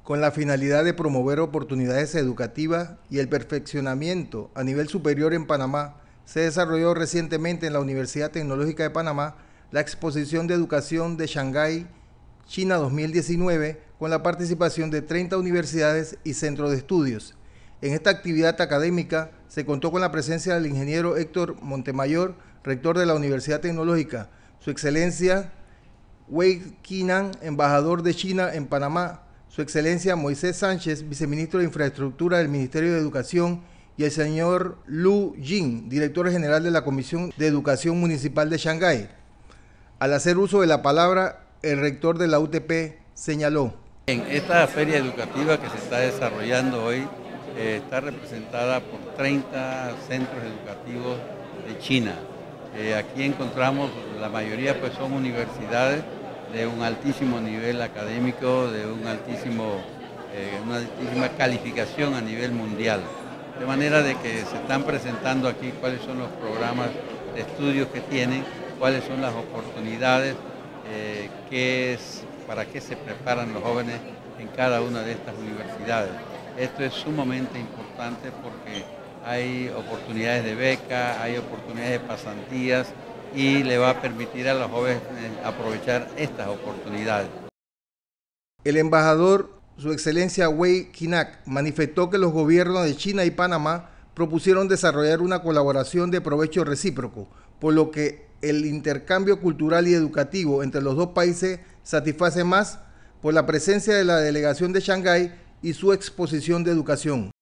Con la finalidad de promover oportunidades educativas y el perfeccionamiento a nivel superior en Panamá, se desarrolló recientemente en la Universidad Tecnológica de Panamá la Exposición de Educación de Shanghái, China 2019, con la participación de 30 universidades y centros de estudios. En esta actividad académica se contó con la presencia del ingeniero Héctor Montemayor, rector de la Universidad Tecnológica, Su Excelencia Wei Qinan, embajador de China en Panamá, Su Excelencia Moisés Sánchez, viceministro de Infraestructura del Ministerio de Educación, y el señor Lu Jin, director general de la Comisión de Educación Municipal de Shanghái. Al hacer uso de la palabra, el rector de la UTP señaló: En esta feria educativa que se está desarrollando hoy está representada por 30 centros educativos de China. Aquí encontramos, la mayoría pues son universidades de un altísimo nivel académico, de una altísima calificación a nivel mundial. De manera de que se están presentando aquí cuáles son los programas de estudios que tienen, cuáles son las oportunidades, para qué se preparan los jóvenes en cada una de estas universidades. Esto es sumamente importante porque hay oportunidades de beca, hay oportunidades de pasantías y le va a permitir a los jóvenes aprovechar estas oportunidades. El embajador, Su Excelencia Wei Qinan, manifestó que los gobiernos de China y Panamá propusieron desarrollar una colaboración de provecho recíproco, por lo que el intercambio cultural y educativo entre los dos países satisface más por la presencia de la delegación de Shanghái y su exposición de educación.